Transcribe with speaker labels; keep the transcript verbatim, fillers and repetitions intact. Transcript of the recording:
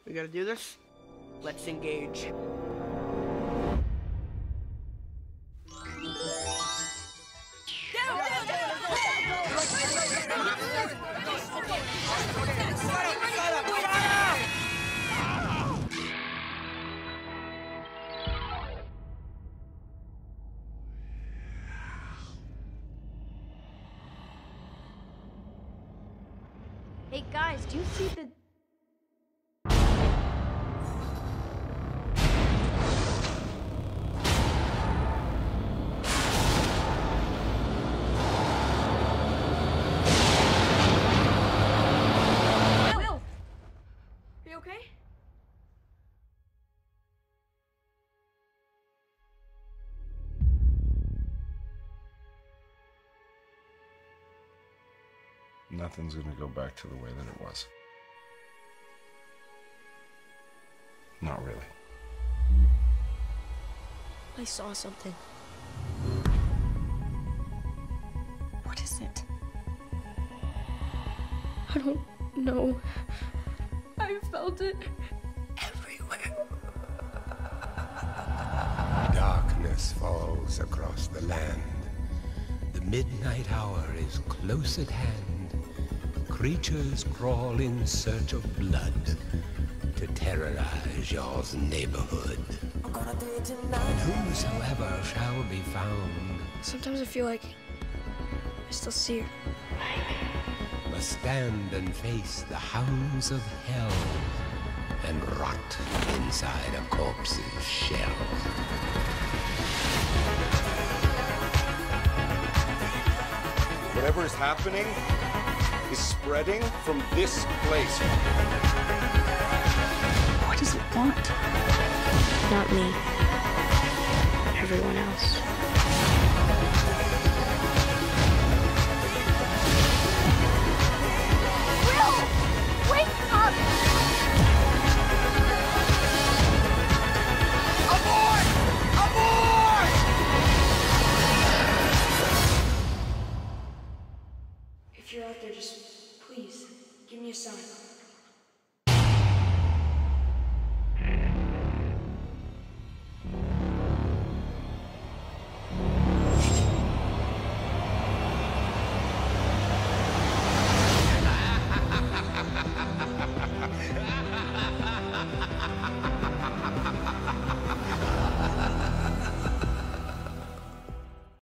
Speaker 1: We gotta do this? Let's engage.
Speaker 2: Hey guys, do you see the... Will! Are you okay?
Speaker 3: Nothing's gonna go back to the way that it was. Not really.
Speaker 2: I saw something.
Speaker 4: What is it?
Speaker 2: I don't know. I felt it everywhere.
Speaker 5: Darkness falls across the land. The midnight hour is close at hand. Creatures crawl in search of blood to terrorize your neighborhood. And whosoever shall be found
Speaker 2: Sometimes I feel like I still see her.
Speaker 5: must stand and face the hounds of hell and rot inside a corpse's shell.
Speaker 3: Whatever is happening is spreading from this place.
Speaker 4: What does it want?
Speaker 2: Not me. Everyone else.
Speaker 4: Will! Wake up!
Speaker 3: Aboard! Aboard!
Speaker 2: If you're out there, just please give me a sign.